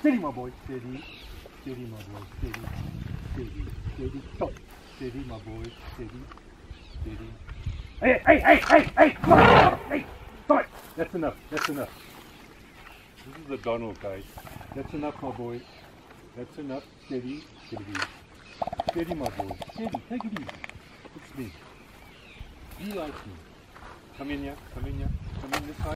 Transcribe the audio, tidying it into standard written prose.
Steady, my boy. Steady. Steady, my boy. Steady. Steady. Steady. Stop. Steady, my boy. Steady. Steady. Hey, hey, hey, hey, hey! Come on! Hey! Stop! That's enough. That's enough. This is the Donald, guys. That's enough, my boy. That's enough. Steady. Steady. Steady, my boy. Steady. Take it easy. It's me. Be like me. Come in here. Come in here. Come in this side.